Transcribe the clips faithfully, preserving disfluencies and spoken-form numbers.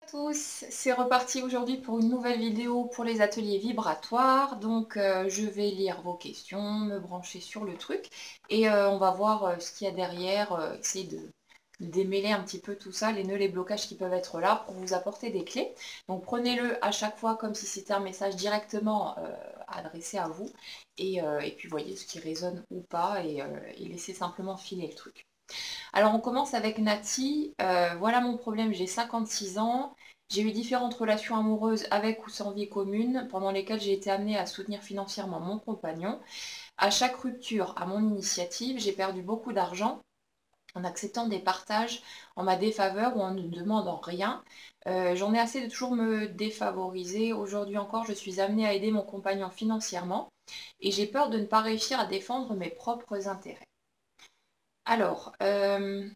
À tous, c'est reparti aujourd'hui pour une nouvelle vidéo pour les ateliers vibratoires. Donc euh, je vais lire vos questions, me brancher sur le truc et euh, on va voir euh, ce qu'il y a derrière, euh, essayer de, de démêler un petit peu tout ça, les nœuds, les blocages qui peuvent être là pour vous apporter des clés. Donc prenez-le à chaque fois comme si c'était un message directement euh, adressé à vous et, euh, et puis voyez ce qui résonne ou pas et, euh, et laissez simplement filer le truc. Alors on commence avec Nati. Euh, voilà mon problème, j'ai cinquante-six ans. J'ai eu différentes relations amoureuses avec ou sans vie commune, pendant lesquelles j'ai été amenée à soutenir financièrement mon compagnon. À chaque rupture, à mon initiative, j'ai perdu beaucoup d'argent en acceptant des partages en ma défaveur ou en ne demandant rien. Euh, J'en ai assez de toujours me défavoriser. Aujourd'hui encore, je suis amenée à aider mon compagnon financièrement et j'ai peur de ne pas réussir à défendre mes propres intérêts. Alors, euh,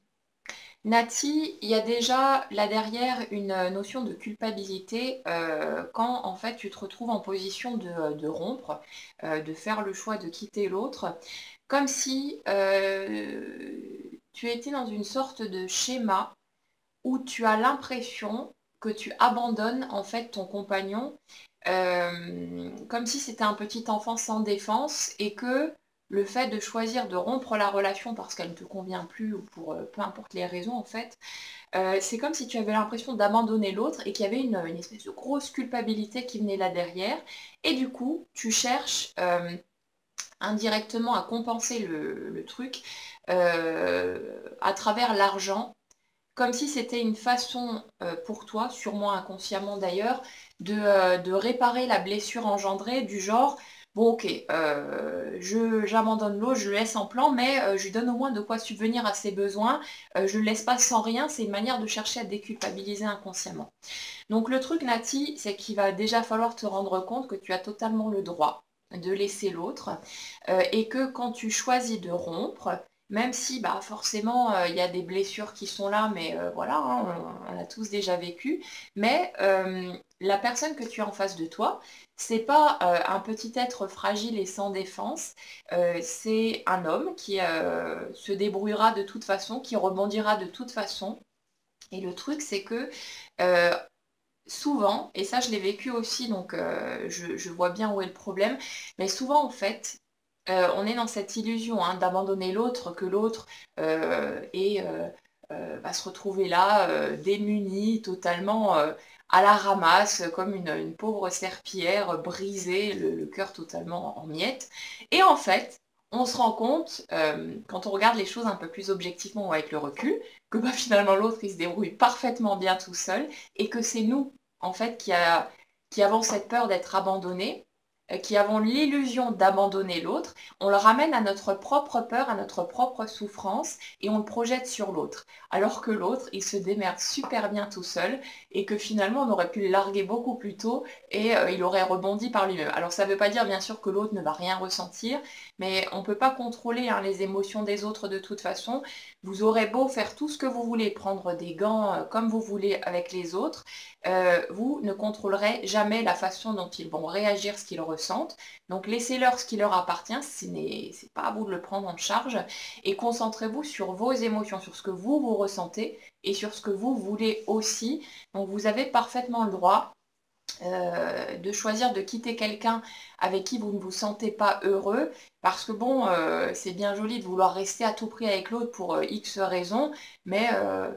Nati, il y a déjà là derrière une notion de culpabilité euh, quand en fait tu te retrouves en position de, de rompre, euh, de faire le choix de quitter l'autre, comme si euh, tu étais dans une sorte de schéma où tu as l'impression que tu abandonnes en fait ton compagnon, euh, comme si c'était un petit enfant sans défense et que le fait de choisir de rompre la relation parce qu'elle ne te convient plus ou pour euh, peu importe les raisons en fait, euh, c'est comme si tu avais l'impression d'abandonner l'autre et qu'il y avait une, une espèce de grosse culpabilité qui venait là derrière et du coup tu cherches euh, indirectement à compenser le, le truc euh, à travers l'argent comme si c'était une façon euh, pour toi, sûrement inconsciemment d'ailleurs, de, euh, de réparer la blessure engendrée du genre, bon ok, euh, je, j'abandonne l'eau, je le laisse en plan, mais euh, je lui donne au moins de quoi subvenir à ses besoins, euh, je ne le laisse pas sans rien, c'est une manière de chercher à déculpabiliser inconsciemment. Donc le truc Nati, c'est qu'il va déjà falloir te rendre compte que tu as totalement le droit de laisser l'autre euh, et que quand tu choisis de rompre, même si bah, forcément euh, il y a des blessures qui sont là, mais euh, voilà, hein, on, on l'a tous déjà vécu, mais euh, la personne que tu as en face de toi, c'est pas euh, un petit être fragile et sans défense, euh, c'est un homme qui euh, se débrouillera de toute façon, qui rebondira de toute façon. Et le truc, c'est que euh, souvent, et ça je l'ai vécu aussi, donc euh, je, je vois bien où est le problème, mais souvent en fait, euh, on est dans cette illusion hein, d'abandonner l'autre, que l'autre euh, est, euh, euh, va se retrouver là, euh, démuni, totalement euh, à la ramasse, comme une, une pauvre serpillière brisée, le, le cœur totalement en miettes. Et en fait, on se rend compte, euh, quand on regarde les choses un peu plus objectivement ou avec le recul, que bah, finalement l'autre il se débrouille parfaitement bien tout seul et que c'est nous en fait, qui, a, qui avons cette peur d'être abandonnés, euh, qui avons l'illusion d'abandonner l'autre, on le ramène à notre propre peur, à notre propre souffrance, et on le projette sur l'autre. Alors que l'autre, il se démerde super bien tout seul, et que finalement, on aurait pu le larguer beaucoup plus tôt, et euh, il aurait rebondi par lui-même. Alors ça ne veut pas dire bien sûr que l'autre ne va rien ressentir, mais on ne peut pas contrôler hein, les émotions des autres de toute façon. Vous aurez beau faire tout ce que vous voulez, prendre des gants euh, comme vous voulez avec les autres, euh, vous ne contrôlerez jamais la façon dont ils vont réagir, ce qu'ils ressentent. Donc laissez-leur ce qui leur appartient, ce n'est c'est pas à vous de le prendre en charge, et concentrez-vous sur vos émotions, sur ce que vous, vous ressentez, et sur ce que vous voulez aussi. Donc vous avez parfaitement le droit euh, de choisir de quitter quelqu'un avec qui vous ne vous sentez pas heureux, parce que bon, euh, c'est bien joli de vouloir rester à tout prix avec l'autre pour euh, X raisons, mais euh,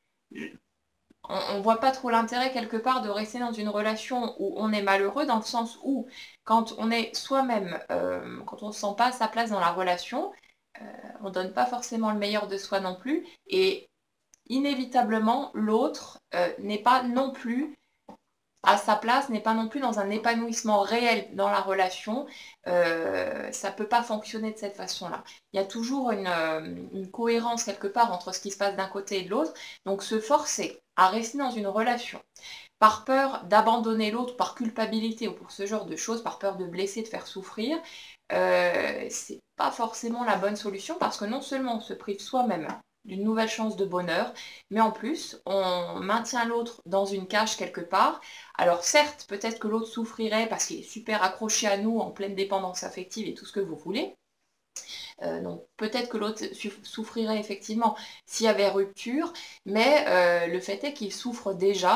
on ne voit pas trop l'intérêt quelque part de rester dans une relation où on est malheureux, dans le sens où quand on est soi-même, euh, quand on ne se sent pas à sa place dans la relation, euh, on ne donne pas forcément le meilleur de soi non plus, et inévitablement l'autre euh, n'est pas non plus à sa place, n'est pas non plus dans un épanouissement réel dans la relation, euh, ça ne peut pas fonctionner de cette façon-là. Il y a toujours une, euh, une cohérence quelque part entre ce qui se passe d'un côté et de l'autre. Donc se forcer à rester dans une relation par peur d'abandonner l'autre, par culpabilité ou pour ce genre de choses, par peur de blesser, de faire souffrir, euh, c'est pas forcément la bonne solution parce que non seulement on se prive soi-même d'une nouvelle chance de bonheur, mais en plus, on maintient l'autre dans une cage quelque part. Alors certes, peut-être que l'autre souffrirait parce qu'il est super accroché à nous, en pleine dépendance affective et tout ce que vous voulez. Euh, donc peut-être que l'autre souffrirait effectivement s'il y avait rupture, mais euh, le fait est qu'il souffre déjà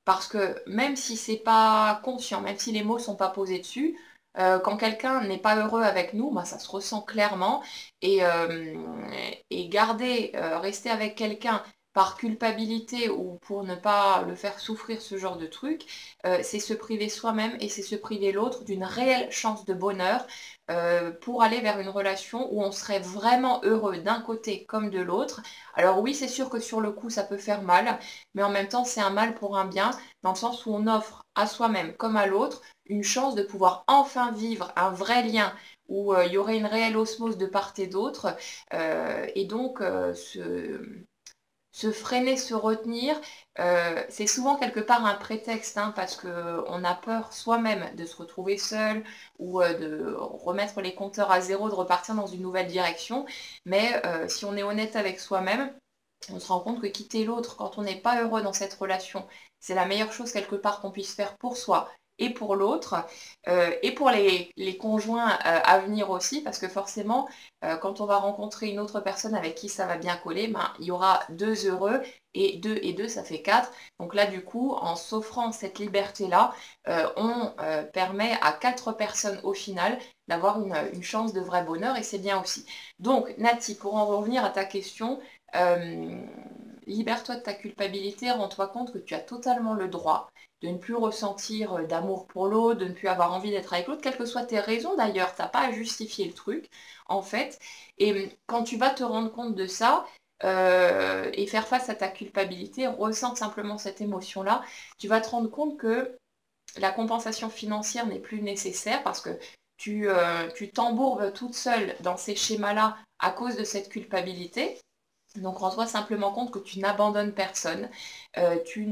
Parce que même si c'est pas conscient, même si les mots sont pas posés dessus, euh, quand quelqu'un n'est pas heureux avec nous, bah, ça se ressent clairement. Et, euh, et garder, euh, rester avec quelqu'un par culpabilité ou pour ne pas le faire souffrir, ce genre de truc, euh, c'est se priver soi-même et c'est se priver l'autre d'une réelle chance de bonheur euh, pour aller vers une relation où on serait vraiment heureux d'un côté comme de l'autre. Alors oui, c'est sûr que sur le coup, ça peut faire mal, mais en même temps, c'est un mal pour un bien, dans le sens où on offre à soi-même comme à l'autre une chance de pouvoir enfin vivre un vrai lien où euh, il y aurait une réelle osmose de part et d'autre. Euh, et donc, euh, ce se freiner, se retenir, euh, c'est souvent quelque part un prétexte, hein, parce qu'on a peur soi-même de se retrouver seul ou euh, de remettre les compteurs à zéro, de repartir dans une nouvelle direction. Mais euh, si on est honnête avec soi-même, on se rend compte que quitter l'autre quand on n'est pas heureux dans cette relation, c'est la meilleure chose quelque part qu'on puisse faire pour soi et pour l'autre, euh, et pour les, les conjoints euh, à venir aussi, parce que forcément, euh, quand on va rencontrer une autre personne avec qui ça va bien coller, ben, il y aura deux heureux, et deux et deux, ça fait quatre. Donc là, du coup, en s'offrant cette liberté-là, euh, on euh, permet à quatre personnes au final d'avoir une, une chance de vrai bonheur, et c'est bien aussi. Donc, Nati, pour en revenir à ta question, euh, libère-toi de ta culpabilité, rends-toi compte que tu as totalement le droit de ne plus ressentir d'amour pour l'autre, de ne plus avoir envie d'être avec l'autre, quelles que soient tes raisons d'ailleurs, tu n'as pas à justifier le truc, en fait. Et quand tu vas te rendre compte de ça, euh, et faire face à ta culpabilité, ressens simplement cette émotion-là, tu vas te rendre compte que la compensation financière n'est plus nécessaire parce que tu euh, tu t'embourbes toute seule dans ces schémas-là à cause de cette culpabilité. Donc rends-toi simplement compte que tu n'abandonnes personne, euh, tu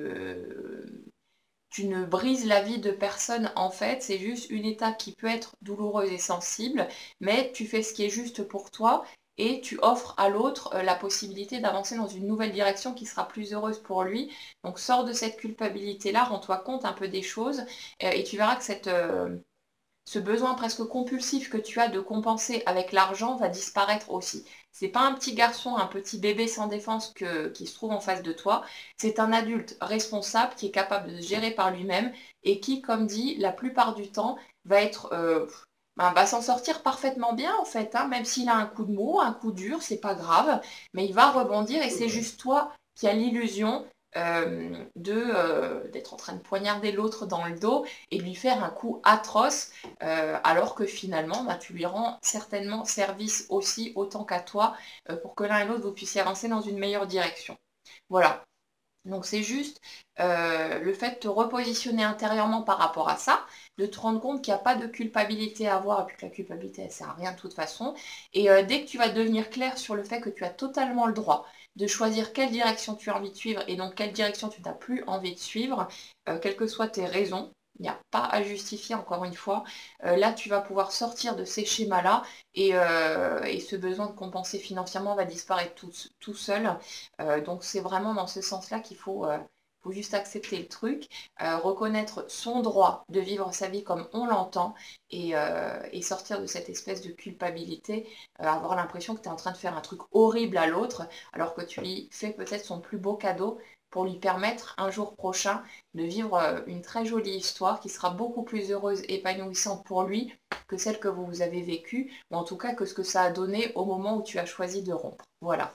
ne, tu ne brises la vie de personne en fait, c'est juste une étape qui peut être douloureuse et sensible, mais tu fais ce qui est juste pour toi et tu offres à l'autre euh, la possibilité d'avancer dans une nouvelle direction qui sera plus heureuse pour lui. Donc sors de cette culpabilité-là, rends-toi compte un peu des choses euh, et tu verras que cette, euh, ce besoin presque compulsif que tu as de compenser avec l'argent va disparaître aussi. C'est pas un petit garçon, un petit bébé sans défense que- qui se trouve en face de toi, c'est un adulte responsable qui est capable de se gérer par lui-même et qui, comme dit, la plupart du temps, va être, euh, ben, va s'en sortir parfaitement bien en fait, hein, même s'il a un coup de mou, un coup dur, c'est pas grave, mais il va rebondir et c'est juste toi qui as l'illusion euh, de, euh, d'être en train de poignarder l'autre dans le dos et de lui faire un coup atroce euh, alors que finalement, bah, tu lui rends certainement service aussi autant qu'à toi euh, pour que l'un et l'autre vous puissiez avancer dans une meilleure direction. Voilà. Donc c'est juste euh, le fait de te repositionner intérieurement par rapport à ça, de te rendre compte qu'il n'y a pas de culpabilité à avoir et puis que la culpabilité elle sert à rien de toute façon. Et euh, dès que tu vas devenir clair sur le fait que tu as totalement le droit de choisir quelle direction tu as envie de suivre et donc quelle direction tu n'as plus envie de suivre, euh, quelles que soient tes raisons, il n'y a pas à justifier encore une fois. Euh, là tu vas pouvoir sortir de ces schémas-là et, euh, et ce besoin de compenser financièrement va disparaître tout, tout seul. Euh, donc c'est vraiment dans ce sens-là qu'il faut, euh, faut juste accepter le truc, euh, reconnaître son droit de vivre sa vie comme on l'entend et, euh, et sortir de cette espèce de culpabilité, euh, avoir l'impression que tu es en train de faire un truc horrible à l'autre alors que tu lui fais peut-être son plus beau cadeau pour lui permettre un jour prochain de vivre euh, une très jolie histoire qui sera beaucoup plus heureuse et épanouissante pour lui que celle que vous avez vécue, ou en tout cas que ce que ça a donné au moment où tu as choisi de rompre. Voilà.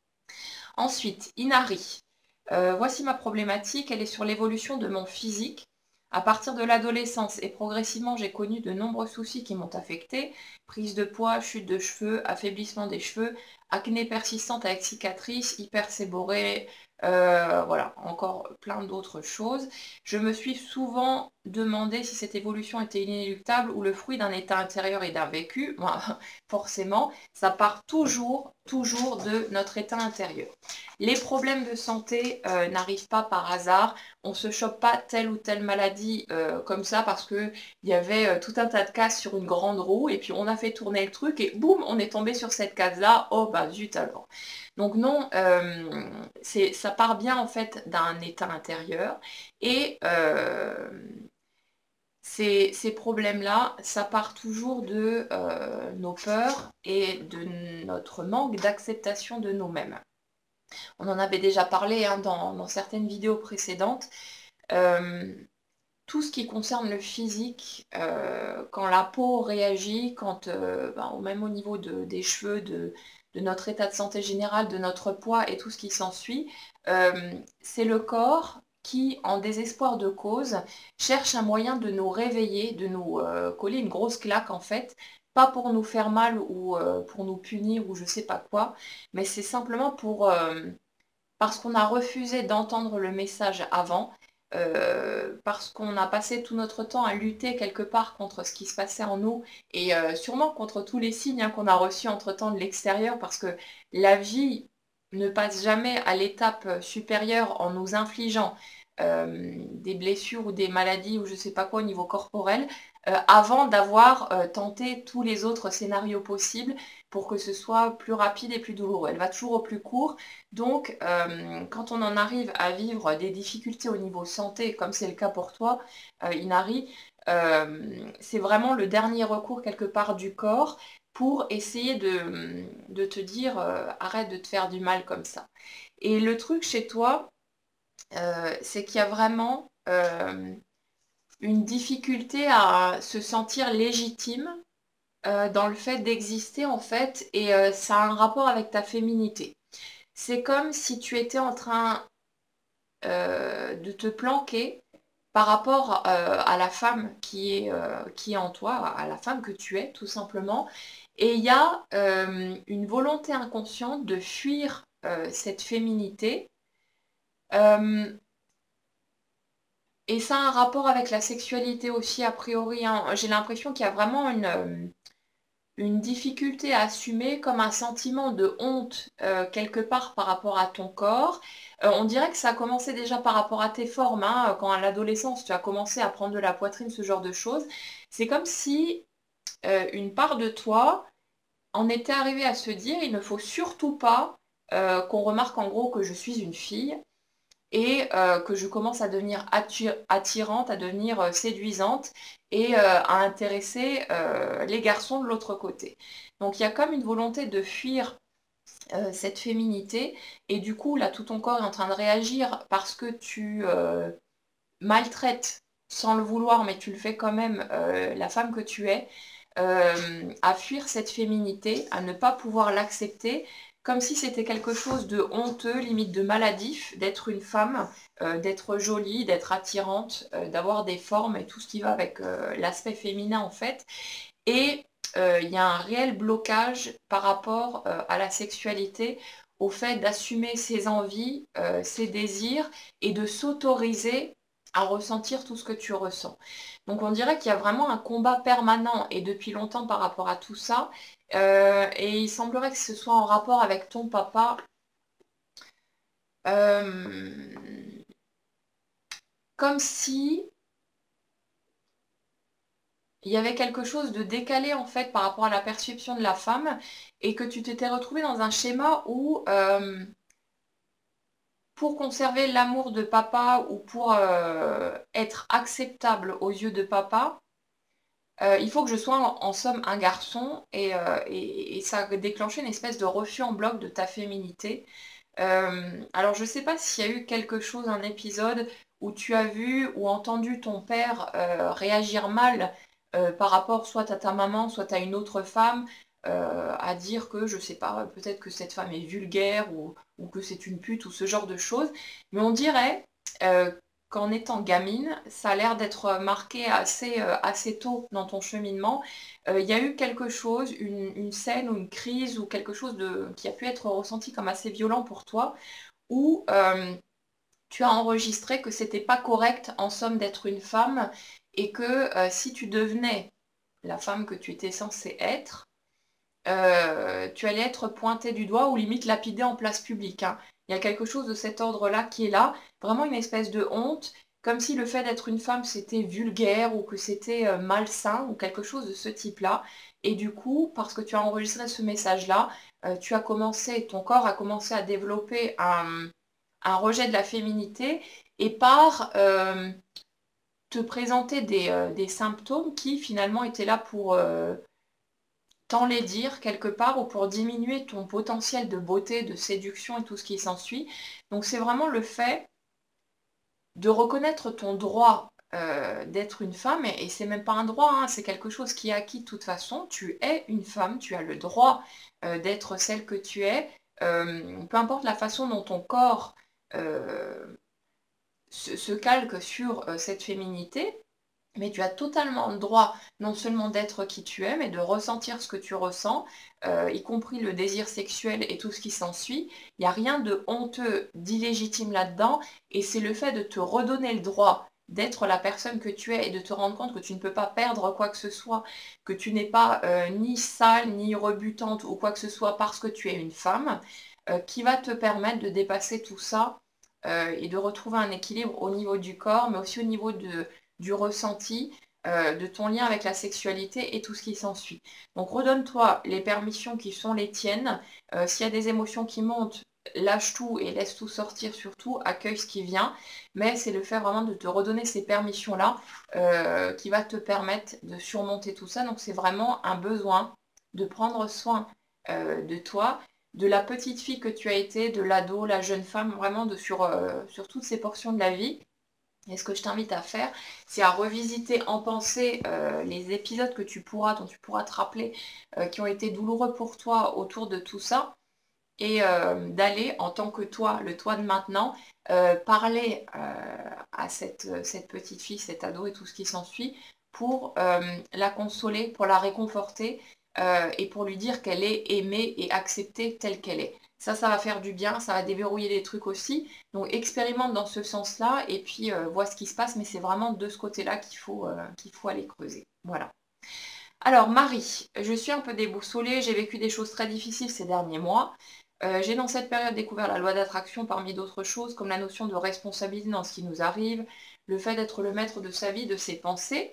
Ensuite, Inari. Euh, voici ma problématique, elle est sur l'évolution de mon physique. À partir de l'adolescence et progressivement, j'ai connu de nombreux soucis qui m'ont affecté. Prise de poids, chute de cheveux, affaiblissement des cheveux, acné persistante avec cicatrices, hyperséborrhée, euh, voilà, encore plein d'autres choses. Je me suis souvent demandé si cette évolution était inéluctable ou le fruit d'un état intérieur et d'un vécu. Bon, forcément, ça part toujours, toujours de notre état intérieur. Les problèmes de santé euh, n'arrivent pas par hasard. On ne se chope pas telle ou telle maladie euh, comme ça parce qu'il y avait euh, tout un tas de cases sur une grande roue et puis on a fait tourner le truc et boum, on est tombé sur cette case-là. Oh bah zut alors. Donc non, euh, c'est, ça part bien en fait d'un état intérieur et euh, ces, ces problèmes-là, ça part toujours de euh, nos peurs et de notre manque d'acceptation de nous-mêmes. On en avait déjà parlé hein, dans, dans certaines vidéos précédentes. Euh, tout ce qui concerne le physique, euh, quand la peau réagit, quand, euh, ben, même au niveau de, des cheveux, de, de notre état de santé général, de notre poids et tout ce qui s'ensuit, euh, c'est le corps qui, en désespoir de cause, cherche un moyen de nous réveiller, de nous euh, coller une grosse claque en fait, pas pour nous faire mal ou euh, pour nous punir ou je sais pas quoi, mais c'est simplement pour... euh, parce qu'on a refusé d'entendre le message avant, euh, parce qu'on a passé tout notre temps à lutter quelque part contre ce qui se passait en nous et euh, sûrement contre tous les signes hein, qu'on a reçus entre-temps de l'extérieur, parce que la vie ne passe jamais à l'étape supérieure en nous infligeant euh, des blessures ou des maladies ou je sais pas quoi au niveau corporel, euh, avant d'avoir euh, tenté tous les autres scénarios possibles pour que ce soit plus rapide et plus douloureux. Elle va toujours au plus court. Donc, euh, quand on en arrive à vivre des difficultés au niveau santé, comme c'est le cas pour toi, euh, Inari, euh, c'est vraiment le dernier recours quelque part du corps pour essayer de, de te dire euh, arrête de te faire du mal comme ça. Et le truc chez toi, euh, c'est qu'il y a vraiment euh, une difficulté à se sentir légitime euh, dans le fait d'exister en fait, et euh, ça a un rapport avec ta féminité. C'est comme si tu étais en train euh, de te planquer par rapport euh, à la femme qui est, euh, qui est en toi, à la femme que tu es, tout simplement. Et il y a euh, une volonté inconsciente de fuir euh, cette féminité. Euh, et ça a un rapport avec la sexualité aussi, a priori, hein. J'ai l'impression qu'il y a vraiment une, euh, une difficulté à assumer, comme un sentiment de honte euh, quelque part par rapport à ton corps. Euh, on dirait que ça a commencé déjà par rapport à tes formes, hein, quand à l'adolescence tu as commencé à prendre de la poitrine, ce genre de choses. C'est comme si euh, une part de toi en était arrivée à se dire, il ne faut surtout pas euh, qu'on remarque en gros que je suis une fille et euh, que je commence à devenir attir- attirante, à devenir euh, séduisante et euh, à intéresser euh, les garçons de l'autre côté. Donc il y a comme une volonté de fuir euh, cette féminité et du coup là tout ton corps est en train de réagir parce que tu euh, maltraites sans le vouloir mais tu le fais quand même euh, la femme que tu es, euh, à fuir cette féminité, à ne pas pouvoir l'accepter, comme si c'était quelque chose de honteux, limite de maladif, d'être une femme, euh, d'être jolie, d'être attirante, euh, d'avoir des formes et tout ce qui va avec euh, l'aspect féminin en fait. Et euh, il y a un réel blocage par rapport euh, à la sexualité, au fait d'assumer ses envies, euh, ses désirs et de s'autoriser à ressentir tout ce que tu ressens. Donc on dirait qu'il y a vraiment un combat permanent et depuis longtemps par rapport à tout ça. Euh, et il semblerait que ce soit en rapport avec ton papa. Euh, comme si il y avait quelque chose de décalé en fait par rapport à la perception de la femme et que tu t'étais retrouvé dans un schéma où euh, pour conserver l'amour de papa ou pour euh, être acceptable aux yeux de papa, euh, il faut que je sois en, en somme un garçon et, euh, et, et ça a déclenché une espèce de refus en bloc de ta féminité. Euh, alors je ne sais pas s'il y a eu quelque chose, un épisode où tu as vu ou entendu ton père euh, réagir mal euh, par rapport soit à ta maman, soit à une autre femme, euh, à dire que, je sais pas, peut-être que cette femme est vulgaire ou, ou que c'est une pute ou ce genre de choses. Mais on dirait euh, qu'en étant gamine, ça a l'air d'être marqué assez, euh, assez tôt dans ton cheminement. Euh, Il y a eu quelque chose, une, une scène ou une crise ou quelque chose de, qui a pu être ressenti comme assez violent pour toi, où euh, tu as enregistré que c'était pas correct en somme d'être une femme et que euh, si tu devenais la femme que tu étais censée être, euh, tu allais être pointé du doigt ou limite lapidé en place publique, hein. Il y a quelque chose de cet ordre-là qui est là, vraiment une espèce de honte, comme si le fait d'être une femme c'était vulgaire ou que c'était euh, malsain ou quelque chose de ce type-là. Et du coup, parce que tu as enregistré ce message-là, euh, tu as commencé, ton corps a commencé à développer un, un rejet de la féminité et par euh, te présenter des, euh, des symptômes qui finalement étaient là pour euh, t'enlaidir quelque part ou pour diminuer ton potentiel de beauté, de séduction et tout ce qui s'ensuit. Donc c'est vraiment le fait de reconnaître ton droit euh, d'être une femme, et, et c'est même pas un droit, hein, c'est quelque chose qui est acquis de toute façon. Tu es une femme, tu as le droit euh, d'être celle que tu es, euh, peu importe la façon dont ton corps euh, se, se calque sur euh, cette féminité. Mais tu as totalement le droit non seulement d'être qui tu es, mais de ressentir ce que tu ressens, euh, y compris le désir sexuel et tout ce qui s'ensuit. Il n'y a rien de honteux, d'illégitime là-dedans, et c'est le fait de te redonner le droit d'être la personne que tu es et de te rendre compte que tu ne peux pas perdre quoi que ce soit, que tu n'es pas euh, ni sale, ni rebutante ou quoi que ce soit parce que tu es une femme, euh, qui va te permettre de dépasser tout ça euh, et de retrouver un équilibre au niveau du corps, mais aussi au niveau de du ressenti, euh, de ton lien avec la sexualité et tout ce qui s'ensuit. Donc redonne-toi les permissions qui sont les tiennes. Euh, S'il y a des émotions qui montent, lâche tout et laisse tout sortir, surtout accueille ce qui vient. Mais c'est le fait vraiment de te redonner ces permissions-là euh, qui va te permettre de surmonter tout ça. Donc c'est vraiment un besoin de prendre soin euh, de toi, de la petite fille que tu as été, de l'ado, la jeune femme, vraiment de, sur, euh, sur toutes ces portions de la vie. Et ce que je t'invite à faire, c'est à revisiter en pensée euh, les épisodes que tu pourras, dont tu pourras te rappeler, euh, qui ont été douloureux pour toi autour de tout ça, et euh, d'aller, en tant que toi, le toi de maintenant, euh, parler euh, à cette, cette petite fille, cet ado et tout ce qui s'ensuit, pour euh, la consoler, pour la réconforter, euh, et pour lui dire qu'elle est aimée et acceptée telle qu'elle est. Ça, ça va faire du bien, ça va déverrouiller des trucs aussi. Donc expérimente dans ce sens-là et puis euh, vois ce qui se passe, mais c'est vraiment de ce côté-là qu'il faut, euh, qu'il faut aller creuser. Voilà. Alors Marie, je suis un peu déboussolée, j'ai vécu des choses très difficiles ces derniers mois. Euh, j'ai dans cette période découvert la loi d'attraction parmi d'autres choses, comme la notion de responsabilité dans ce qui nous arrive, le fait d'être le maître de sa vie, de ses pensées.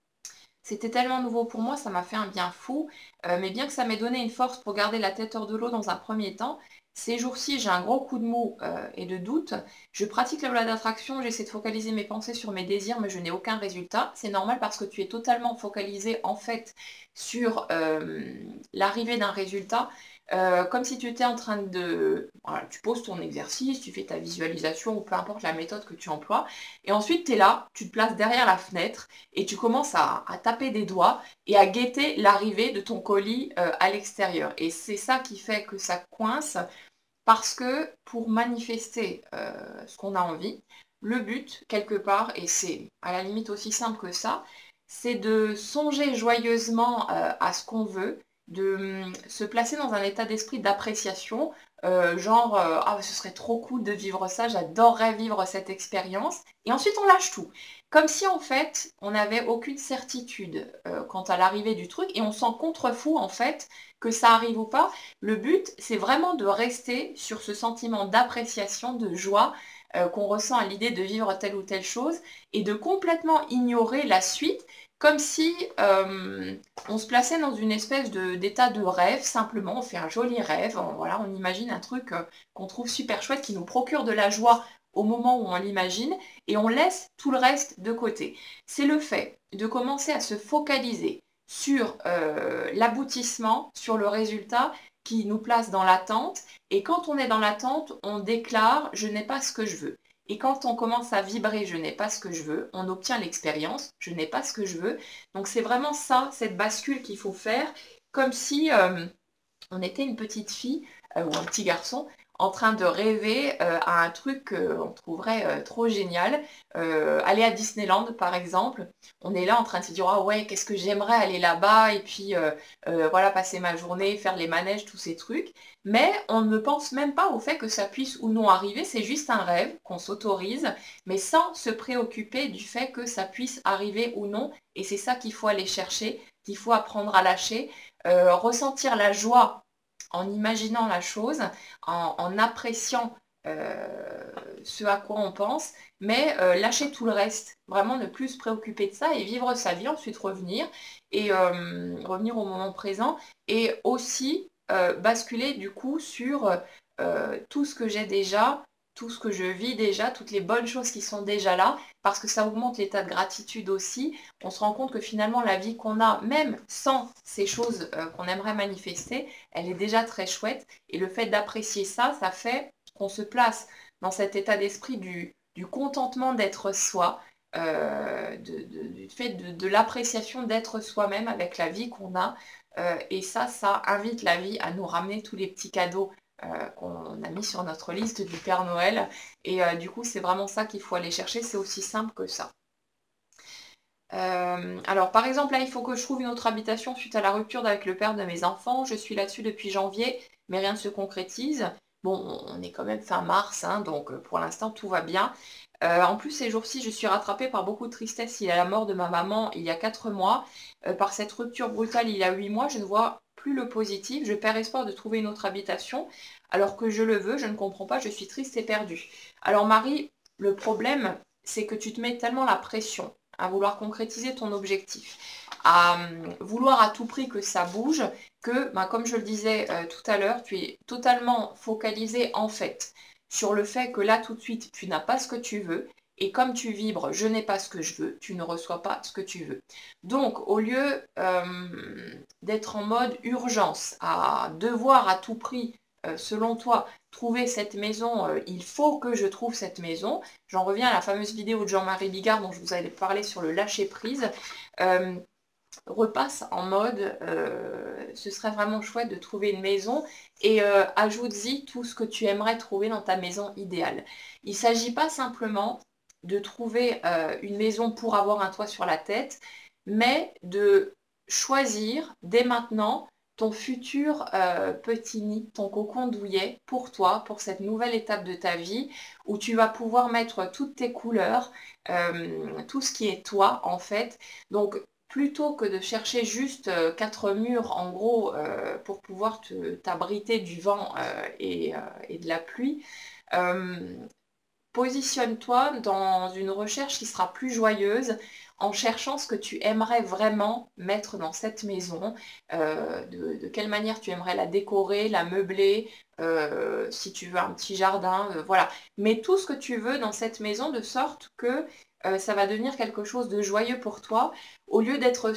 C'était tellement nouveau pour moi, ça m'a fait un bien fou. Euh, mais bien que ça m'ait donné une force pour garder la tête hors de l'eau dans un premier temps, ces jours-ci, j'ai un gros coup de mou euh, et de doute. Je pratique la loi d'attraction, j'essaie de focaliser mes pensées sur mes désirs, mais je n'ai aucun résultat. C'est normal parce que tu es totalement focalisé en fait sur euh, l'arrivée d'un résultat. Euh, comme si tu étais en train de... Voilà, tu poses ton exercice, tu fais ta visualisation ou peu importe la méthode que tu emploies. Et ensuite, tu es là, tu te places derrière la fenêtre et tu commences à, à taper des doigts et à guetter l'arrivée de ton colis euh, à l'extérieur. Et c'est ça qui fait que ça coince, parce que pour manifester euh, ce qu'on a envie, le but, quelque part, et c'est à la limite aussi simple que ça, c'est de songer joyeusement euh, à ce qu'on veut, de hum, se placer dans un état d'esprit d'appréciation, euh, genre euh, ah ce serait trop cool de vivre ça, j'adorerais vivre cette expérience, et ensuite on lâche tout. Comme si en fait on n'avait aucune certitude euh, quant à l'arrivée du truc, et on s'en contrefou en fait que ça arrive ou pas. Le but c'est vraiment de rester sur ce sentiment d'appréciation, de joie euh, qu'on ressent à l'idée de vivre telle ou telle chose, et de complètement ignorer la suite, comme si euh, on se plaçait dans une espèce de- d'état de rêve, simplement, on fait un joli rêve, on, voilà, on imagine un truc euh, qu'on trouve super chouette, qui nous procure de la joie au moment où on l'imagine, et on laisse tout le reste de côté. C'est le fait de commencer à se focaliser sur euh, l'aboutissement, sur le résultat, qui nous place dans l'attente, et quand on est dans l'attente, on déclare « je n'ai pas ce que je veux ». Et quand on commence à vibrer, je n'ai pas ce que je veux, on obtient l'expérience, je n'ai pas ce que je veux. Donc c'est vraiment ça, cette bascule qu'il faut faire, comme si euh, on était une petite fille euh, ou un petit garçon en train de rêver euh, à un truc qu'on trouverait euh, trop génial. Euh, aller à Disneyland, par exemple, on est là en train de se dire ah ouais, qu'est-ce que j'aimerais aller là-bas et puis euh, euh, voilà, passer ma journée, faire les manèges, tous ces trucs. Mais on ne pense même pas au fait que ça puisse ou non arriver. C'est juste un rêve qu'on s'autorise, mais sans se préoccuper du fait que ça puisse arriver ou non. Et c'est ça qu'il faut aller chercher, qu'il faut apprendre à lâcher. Euh, ressentir la joie en imaginant la chose, en, en appréciant euh, ce à quoi on pense, mais euh, lâcher tout le reste, vraiment ne plus se préoccuper de ça et vivre sa vie, ensuite revenir et euh, revenir au moment présent, et aussi euh, basculer du coup sur euh, tout ce que j'ai déjà, tout ce que je vis déjà, toutes les bonnes choses qui sont déjà là, parce que ça augmente l'état de gratitude aussi. On se rend compte que finalement la vie qu'on a, même sans ces choses euh, qu'on aimerait manifester, elle est déjà très chouette. Et le fait d'apprécier ça, ça fait qu'on se place dans cet état d'esprit du, du contentement d'être soi, euh, de, de, du fait de, de l'appréciation d'être soi-même avec la vie qu'on a. Euh, et ça, ça invite la vie à nous ramener tous les petits cadeaux euh, qu'on a mis sur notre liste du Père Noël. Et euh, du coup, c'est vraiment ça qu'il faut aller chercher. C'est aussi simple que ça. Euh, alors par exemple là il faut que je trouve une autre habitation suite à la rupture avec le père de mes enfants. Je suis là-dessus depuis janvier mais rien ne se concrétise. Bon, on est quand même fin mars hein, donc pour l'instant tout va bien. Euh, en plus ces jours-ci je suis rattrapée par beaucoup de tristesse. Il y a la mort de ma maman il y a quatre mois. Euh, par cette rupture brutale il y a huit mois je ne vois plus le positif. Je perds espoir de trouver une autre habitation alors que je le veux. Je ne comprends pas, je suis triste et perdue. Alors Marie, le problème c'est que tu te mets tellement la pression à vouloir concrétiser ton objectif, à euh, vouloir à tout prix que ça bouge, que, bah, comme je le disais euh, tout à l'heure, tu es totalement focalisé en fait sur le fait que là tout de suite tu n'as pas ce que tu veux, et comme tu vibres je n'ai pas ce que je veux, tu ne reçois pas ce que tu veux. Donc au lieu euh, d'être en mode urgence, à devoir à tout prix, euh, selon toi, trouver cette maison, euh, il faut que je trouve cette maison. J'en reviens à la fameuse vidéo de Jean-Marie Bigard dont je vous avais parlé sur le lâcher-prise. Euh, repasse en mode, euh, ce serait vraiment chouette de trouver une maison et euh, ajoute-y tout ce que tu aimerais trouver dans ta maison idéale. Il ne s'agit pas simplement de trouver euh, une maison pour avoir un toit sur la tête, mais de choisir dès maintenant ton futur euh, petit nid, ton cocon douillet pour toi, pour cette nouvelle étape de ta vie où tu vas pouvoir mettre toutes tes couleurs, euh, tout ce qui est toi en fait. Donc plutôt que de chercher juste euh, quatre murs en gros euh, pour pouvoir t'abriter du vent euh, et, euh, et de la pluie, euh, positionne-toi dans une recherche qui sera plus joyeuse en cherchant ce que tu aimerais vraiment mettre dans cette maison, euh, de, de quelle manière tu aimerais la décorer, la meubler, euh, si tu veux un petit jardin, euh, voilà. Mets tout ce que tu veux dans cette maison de sorte que euh, ça va devenir quelque chose de joyeux pour toi, au lieu d'être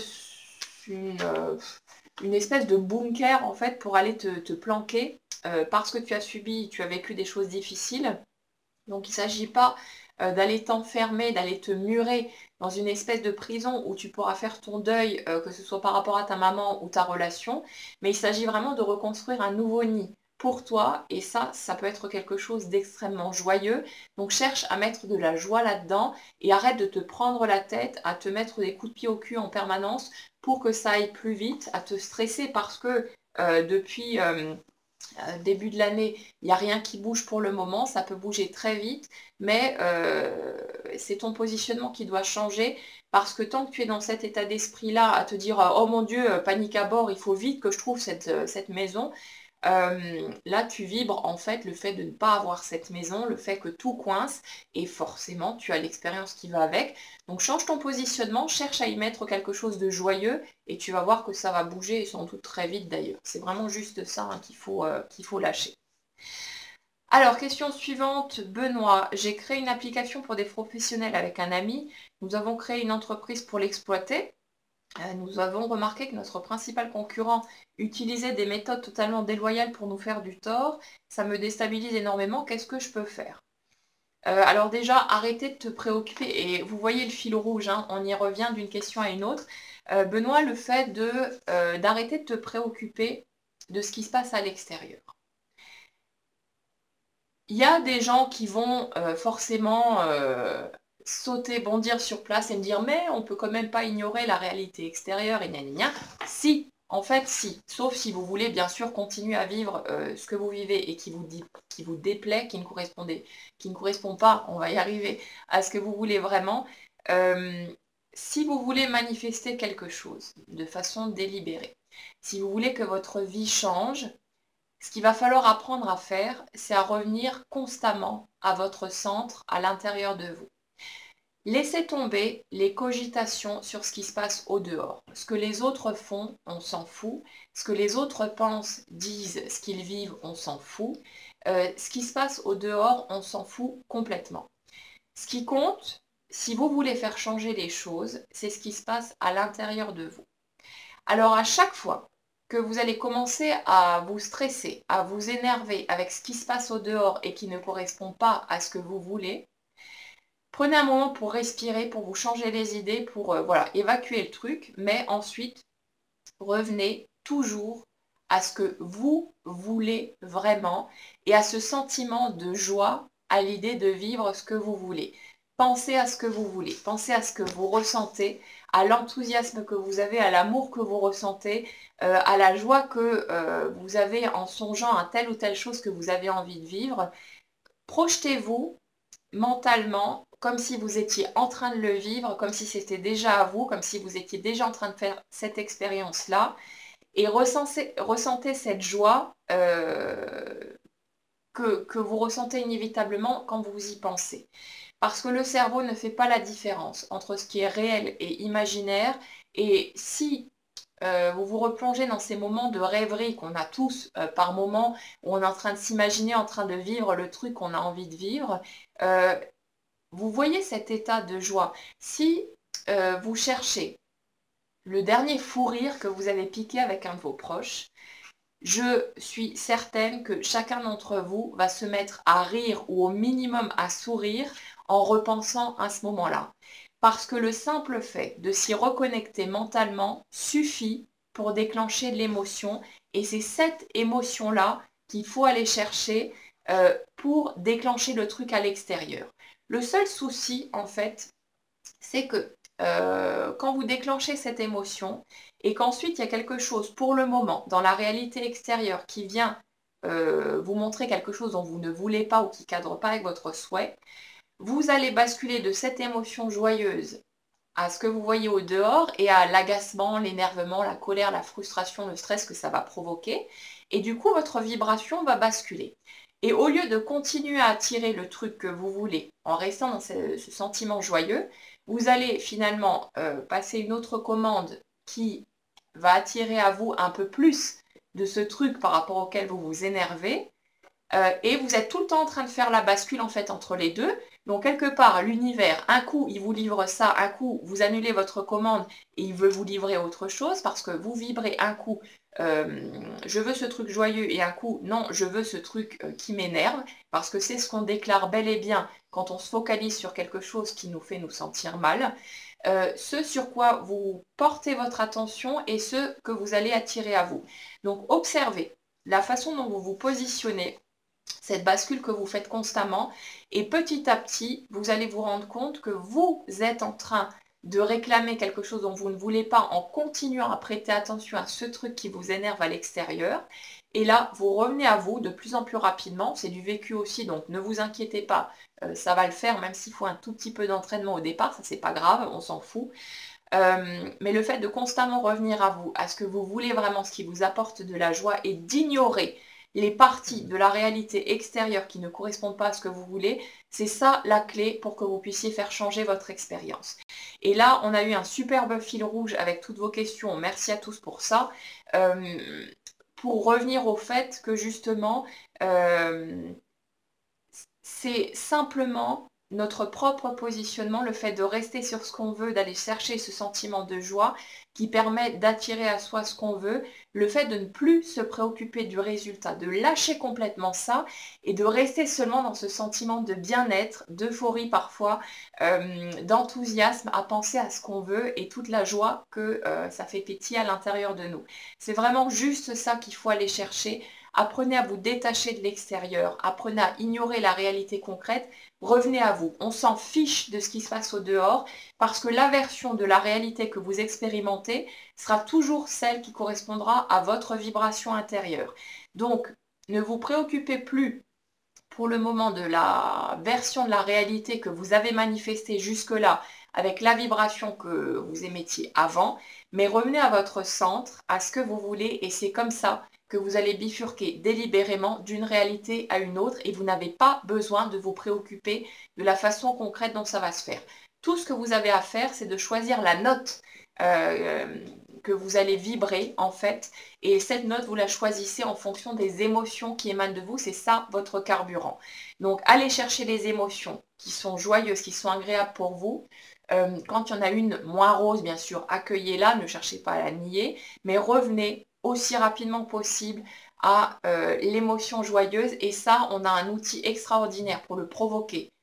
une, euh, une espèce de bunker en fait pour aller te, te planquer euh, parce que tu as subi, tu as vécu des choses difficiles. Donc il ne s'agit pas euh, d'aller t'enfermer, d'aller te murer dans une espèce de prison où tu pourras faire ton deuil, euh, que ce soit par rapport à ta maman ou ta relation, mais il s'agit vraiment de reconstruire un nouveau nid pour toi, et ça, ça peut être quelque chose d'extrêmement joyeux. Donc cherche à mettre de la joie là-dedans et arrête de te prendre la tête, à te mettre des coups de pied au cul en permanence pour que ça aille plus vite, à te stresser parce que euh, depuis... Euh, euh, début de l'année, il n'y a rien qui bouge pour le moment, ça peut bouger très vite, mais euh, c'est ton positionnement qui doit changer parce que tant que tu es dans cet état d'esprit-là, à te dire « Oh mon Dieu, panique à bord, il faut vite que je trouve cette, cette maison », euh, là tu vibres en fait le fait de ne pas avoir cette maison, le fait que tout coince et forcément tu as l'expérience qui va avec. Donc change ton positionnement, cherche à y mettre quelque chose de joyeux et tu vas voir que ça va bouger et sans doute très vite d'ailleurs. C'est vraiment juste ça hein, qu'il faut, euh, qu'il faut lâcher. Alors, question suivante, Benoît. J'ai créé une application pour des professionnels avec un ami. Nous avons créé une entreprise pour l'exploiter. Euh, nous avons remarqué que notre principal concurrent utilisait des méthodes totalement déloyales pour nous faire du tort. Ça me déstabilise énormément. Qu'est-ce que je peux faire? Euh, alors déjà, arrêtez de te préoccuper. Et vous voyez le fil rouge, hein, on y revient d'une question à une autre. Euh, Benoît, le fait de, euh, d'arrêter de te préoccuper de ce qui se passe à l'extérieur. Il y a des gens qui vont euh, forcément euh, sauter, bondir sur place et me dire mais on peut quand même pas ignorer la réalité extérieure et gna gna gna. Si, en fait si, sauf si vous voulez bien sûr continuer à vivre euh, ce que vous vivez et qui vous, dit, qui vous déplaît, qui ne, correspondait, qui ne correspond pas, on va y arriver, à ce que vous voulez vraiment. Euh, si vous voulez manifester quelque chose de façon délibérée, si vous voulez que votre vie change, ce qu'il va falloir apprendre à faire, c'est à revenir constamment à votre centre, à l'intérieur de vous. Laissez tomber les cogitations sur ce qui se passe au dehors. Ce que les autres font, on s'en fout. Ce que les autres pensent, disent, ce qu'ils vivent, on s'en fout. Euh, ce qui se passe au dehors, on s'en fout complètement. Ce qui compte, si vous voulez faire changer les choses, c'est ce qui se passe à l'intérieur de vous. Alors à chaque fois que vous allez commencer à vous stresser, à vous énerver avec ce qui se passe au dehors et qui ne correspond pas à ce que vous voulez, Prenez un moment pour respirer, pour vous changer les idées, pour euh, voilà, évacuer le truc, mais ensuite, revenez toujours à ce que vous voulez vraiment et à ce sentiment de joie à l'idée de vivre ce que vous voulez. Pensez à ce que vous voulez, pensez à ce que vous ressentez, à l'enthousiasme que vous avez, à l'amour que vous ressentez, euh, à la joie que euh, vous avez en songeant à telle ou telle chose que vous avez envie de vivre. Projetez-vous mentalement comme si vous étiez en train de le vivre, comme si c'était déjà à vous, comme si vous étiez déjà en train de faire cette expérience-là. Et ressentez, ressentez cette joie euh, que, que vous ressentez inévitablement quand vous y pensez. Parce que le cerveau ne fait pas la différence entre ce qui est réel et imaginaire. Et si euh, vous vous replongez dans ces moments de rêverie qu'on a tous euh, par moment, où on est en train de s'imaginer, en train de vivre le truc qu'on a envie de vivre, euh, vous voyez cet état de joie. Si euh, vous cherchez le dernier fou rire que vous avez piqué avec un de vos proches, je suis certaine que chacun d'entre vous va se mettre à rire ou au minimum à sourire en repensant à ce moment-là. Parce que le simple fait de s'y reconnecter mentalement suffit pour déclencher de l'émotion. Et c'est cette émotion-là qu'il faut aller chercher euh, pour déclencher le truc à l'extérieur. Le seul souci, en fait, c'est que euh, quand vous déclenchez cette émotion et qu'ensuite il y a quelque chose pour le moment dans la réalité extérieure qui vient euh, vous montrer quelque chose dont vous ne voulez pas ou qui ne cadre pas avec votre souhait, vous allez basculer de cette émotion joyeuse à ce que vous voyez au dehors et à l'agacement, l'énervement, la colère, la frustration, le stress que ça va provoquer. Et du coup, votre vibration va basculer. Et au lieu de continuer à attirer le truc que vous voulez en restant dans ce, ce sentiment joyeux, vous allez finalement euh, passer une autre commande qui va attirer à vous un peu plus de ce truc par rapport auquel vous vous énervez. Euh, et vous êtes tout le temps en train de faire la bascule en fait entre les deux. Donc quelque part, l'univers, un coup, il vous livre ça, un coup, vous annulez votre commande et il veut vous livrer autre chose parce que vous vibrez un coup, euh, je veux ce truc joyeux et un coup, non, je veux ce truc euh, qui m'énerve parce que c'est ce qu'on déclare bel et bien quand on se focalise sur quelque chose qui nous fait nous sentir mal. Euh, ce sur quoi vous portez votre attention et ce que vous allez attirer à vous. Donc observez la façon dont vous vous positionnez, cette bascule que vous faites constamment, et petit à petit, vous allez vous rendre compte que vous êtes en train de réclamer quelque chose dont vous ne voulez pas en continuant à prêter attention à ce truc qui vous énerve à l'extérieur. Et là, vous revenez à vous de plus en plus rapidement. C'est du vécu aussi, donc ne vous inquiétez pas, euh, ça va le faire, même s'il faut un tout petit peu d'entraînement au départ, ça c'est pas grave, on s'en fout. Euh, mais le fait de constamment revenir à vous, à ce que vous voulez vraiment, ce qui vous apporte de la joie et d'ignorer les parties de la réalité extérieure qui ne correspondent pas à ce que vous voulez, c'est ça la clé pour que vous puissiez faire changer votre expérience. Et là, on a eu un superbe fil rouge avec toutes vos questions. Merci à tous pour ça. Euh, pour revenir au fait que justement, euh, c'est simplement notre propre positionnement, le fait de rester sur ce qu'on veut, d'aller chercher ce sentiment de joie qui permet d'attirer à soi ce qu'on veut, le fait de ne plus se préoccuper du résultat, de lâcher complètement ça et de rester seulement dans ce sentiment de bien-être, d'euphorie parfois, euh, d'enthousiasme à penser à ce qu'on veut et toute la joie que euh, ça fait pétiller à l'intérieur de nous. C'est vraiment juste ça qu'il faut aller chercher. Apprenez à vous détacher de l'extérieur, apprenez à ignorer la réalité concrète, revenez à vous. On s'en fiche de ce qui se passe au dehors parce que la version de la réalité que vous expérimentez sera toujours celle qui correspondra à votre vibration intérieure. Donc, ne vous préoccupez plus pour le moment de la version de la réalité que vous avez manifestée jusque-là avec la vibration que vous émettiez avant, mais revenez à votre centre, à ce que vous voulez et c'est comme ça que vous allez bifurquer délibérément d'une réalité à une autre et vous n'avez pas besoin de vous préoccuper de la façon concrète dont ça va se faire. Tout ce que vous avez à faire, c'est de choisir la note euh, que vous allez vibrer en fait et cette note, vous la choisissez en fonction des émotions qui émanent de vous, c'est ça votre carburant. Donc allez chercher les émotions qui sont joyeuses, qui sont agréables pour vous. Euh, quand il y en a une moins rose, bien sûr, accueillez-la, ne cherchez pas à la nier, mais revenez aussi rapidement possible à euh, l'émotion joyeuse et ça, on a un outil extraordinaire pour le provoquer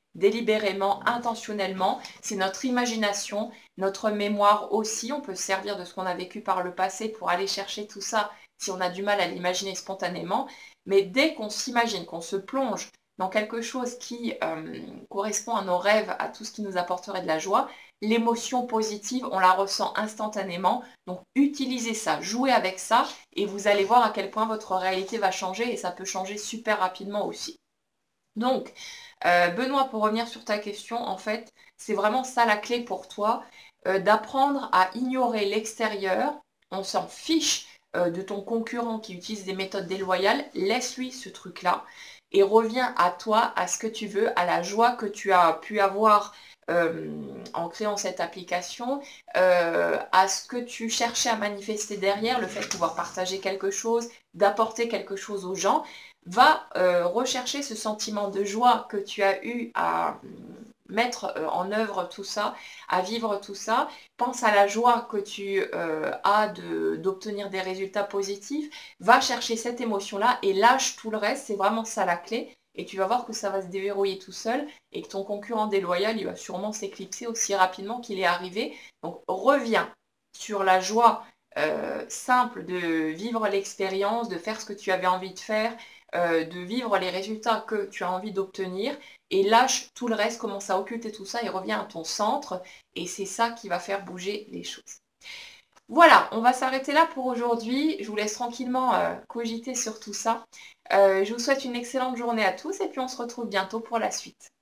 délibérément, intentionnellement. C'est notre imagination, notre mémoire aussi. On peut se servir de ce qu'on a vécu par le passé pour aller chercher tout ça si on a du mal à l'imaginer spontanément. Mais dès qu'on s'imagine, qu'on se plonge dans quelque chose qui euh, correspond à nos rêves, à tout ce qui nous apporterait de la joie, l'émotion positive, on la ressent instantanément. Donc utilisez ça, jouez avec ça et vous allez voir à quel point votre réalité va changer et ça peut changer super rapidement aussi. Donc, euh, Benoît, pour revenir sur ta question, en fait, c'est vraiment ça la clé pour toi, euh, d'apprendre à ignorer l'extérieur. On s'en fiche euh, de ton concurrent qui utilise des méthodes déloyales. Laisse-lui ce truc-là et reviens à toi, à ce que tu veux, à la joie que tu as pu avoir euh, en créant cette application, euh, à ce que tu cherchais à manifester derrière, le fait de pouvoir partager quelque chose, d'apporter quelque chose aux gens. Va euh, rechercher ce sentiment de joie que tu as eu à mettre euh, en œuvre tout ça, à vivre tout ça. Pense à la joie que tu euh, as d'obtenir des résultats positifs. Va chercher cette émotion-là et lâche tout le reste. C'est vraiment ça la clé. Et tu vas voir que ça va se déverrouiller tout seul et que ton concurrent déloyal, il va sûrement s'éclipser aussi rapidement qu'il est arrivé. Donc reviens sur la joie euh, simple de vivre l'expérience, de faire ce que tu avais envie de faire, euh, de vivre les résultats que tu as envie d'obtenir et lâche tout le reste, commence à occulter tout ça et reviens à ton centre et c'est ça qui va faire bouger les choses. Voilà, on va s'arrêter là pour aujourd'hui. Je vous laisse tranquillement euh, cogiter sur tout ça. Euh, je vous souhaite une excellente journée à tous et puis on se retrouve bientôt pour la suite.